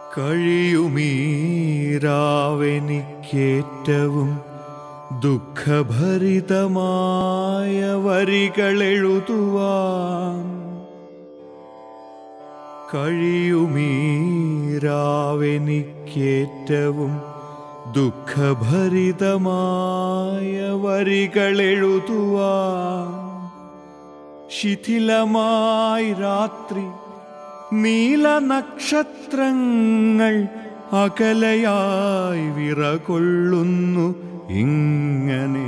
കഴിയുമീരാവെനിക്കേറ്റവും ദുഃഖഭരിതമായ വരികളെഴുതുവാൻ. കഴിയുമീരാവെനിക്കേറ്റവും ദുഃഖഭരിതമായ വരികളെഴുതുവാൻ. ശിഥിലമായി രാത്രി നീലനക്ഷത്രങ്ങൾ അകലയായി വിറകൊള്ളുന്നു ഇങ്ങനെ.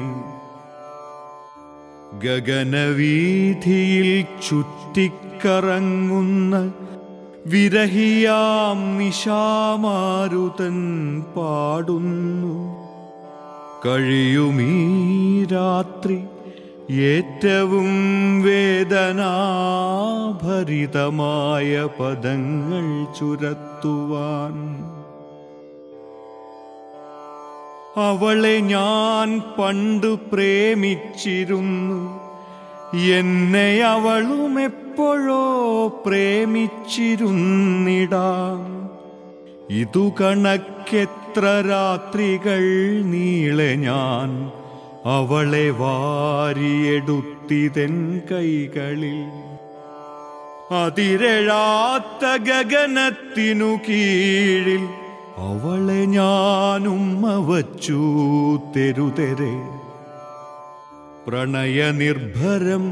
ഗഗനവീഥിയിൽ ചുറ്റിക്കറങ്ങുന്ന വിരഹിയാം നിശാമാരുതൻ പാടുന്നു. കഴിയുമീ രാത്രി ഏറ്റവും വേദനാഭരിതമായ പദങ്ങൾ ചുരത്തുവാൻ. അവളെ ഞാൻ പണ്ടു പ്രേമിച്ചിരുന്നു, എന്നെ അവളും എപ്പോഴോ പ്രേമിച്ചിരുന്നിടാം. ഇതു കണക്കെത്ര രാത്രികൾ നീളെ ഞാൻ അവളെ വാരിയെടുത്തിതെൻ കൈകളിൽ. അതിരെഴാത്ത ഗഗനത്തിനു കീഴിൽ അവളെ ഞാനുമ്മ വച്ചു തെരുതെരെ. പ്രണയനിർഭരം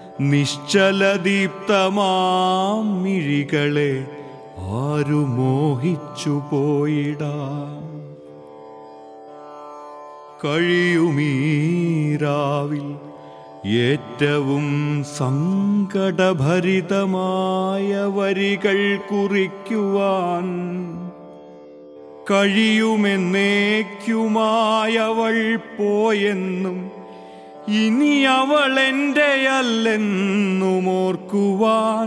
നിശ്ചലദീപ്തമാം മിഴികളെ ആരു മോഹിച്ചു പോയിടാം. കഴിയുമീരാവിൽ ഏറ്റവും സങ്കടഭരിതമായ വരികൾ കുറിക്കുവാൻ. കഴിയുമെന്നേക്കുമായവൾ പോയെന്നും ഇനി അവൾ എന്റെയല്ലെന്നും ഓർക്കുവാൻ.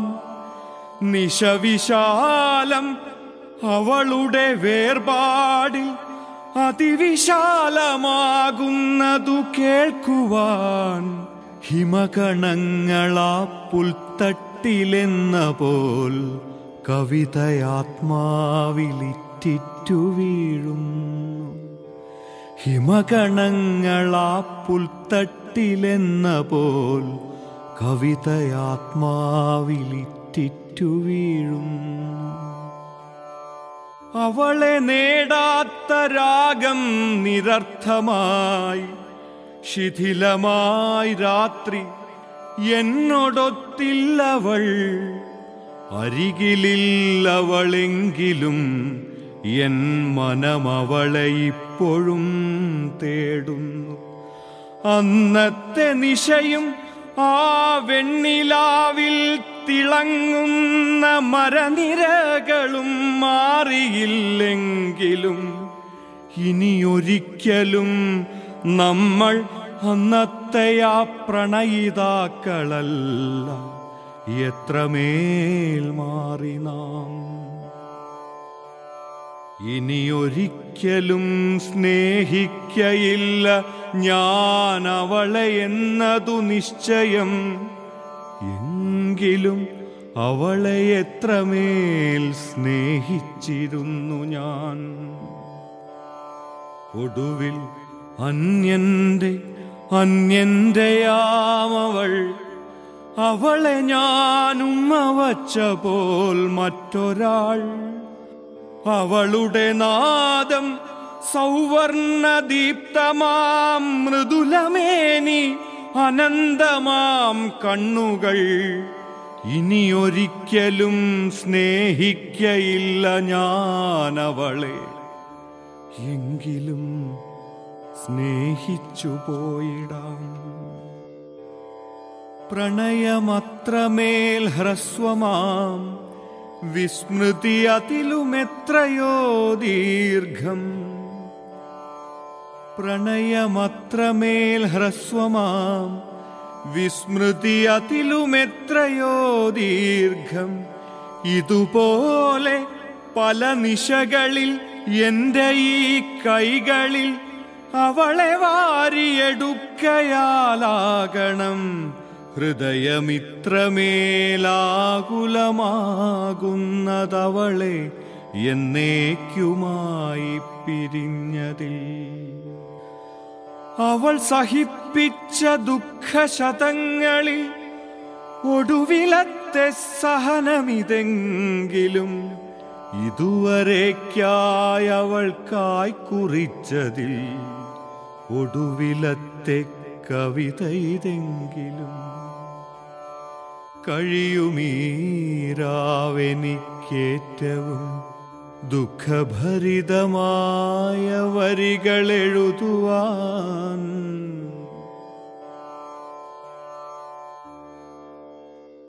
നിശവിശാലം അവളുടെ വേർപാടിൽ അതിവിശാലമാകുന്നതു കേൾക്കുവാൻ. ഹിമകണങ്ങളാ പുൽത്തട്ടിലെന്ന പോൽ കവിതയാത്മാവിലിറ്റിറ്റു വീഴുന്നു. ഹിമകണങ്ങളാ പുൽത്തട്ടിലെന്ന പോൽ കവിതയാത്മാവിലിറ്റിറ്റു വീഴുന്നു. അവളെ നേടാത്ത രാഗം നിരർത്ഥമായി. ശിഥിലമായി രാത്രി എന്നോടൊത്തില്ലവൾ. അരികിലില്ലവളെങ്കിലും എൻ മനമവളെ ഇപ്പോഴും തേടുന്നു. അന്നത്തെ നിശയും ആ വെണ്ണിലാവിൽ തിളങ്ങുന്ന മരനിരകളും മാറിയില്ലെങ്കിലും ഇനിയൊരിക്കലും നമ്മൾ അന്നത്തെ ആ പ്രണയിതാക്കളല്ല. എത്രമേൽ മാറി നാം. ഇനിയൊരിക്കലും സ്നേഹിക്കയില്ല ഞാൻ അവളെ എന്നതു നിശ്ചയം. എങ്കിലും അവളെ എത്രമേൽ സ്നേഹിച്ചിരുന്നു ഞാൻ. ഒടുവിൽ അന്യന്റെയാമവൾ. അവളെ ഞാനുമ്മ വച്ച പോൽ മറ്റൊരാൾ. അവളുടെ നാദം സൗവർണദീപ്തമാം മൃദുലമേനി അനന്തമാം കണ്ണുകൾ. ഇനിയൊരിക്കലും സ്നേഹിക്കയില്ല ഞാനവളെ. എങ്കിലും സ്നേഹിച്ചു പോയിടാം. പ്രണയമത്രമേൽ ഹ്രസ്വമാം വിസ്മൃതി അതിലുമെത്രയോ ദീർഘം. പ്രണയമത്രമേൽ ഹ്രസ്വമാം വിസ്മൃതി അതിലുമെത്രയോ ദീർഘം. ഇതുപോലെ പല നിശകളിൽ എൻ്റെ ഈ കൈകളിൽ അവളെ വാരിയെടുക്കയാലാകണം ഹൃദയമിത്രമേലാകുലമാകുന്നതവളെ എന്നേക്കുമായി പിരിഞ്ഞതിൽ. അവൾ സഹിപ്പിച്ച ദുഃഖശതങ്ങളിൽ ഒടുവിലത്തെ സഹനമിതെങ്കിലും ഇതുവരേക്കായി അവൾക്കായി കുറിച്ചതിൽ ഒടുവിലത്തെ കവിത ഇതെങ്കിലും. കഴിയുമീരാവെനിക്കേറ്റവും ദുഃഖഭരിതമായ വരികളെഴുതുവാൻ.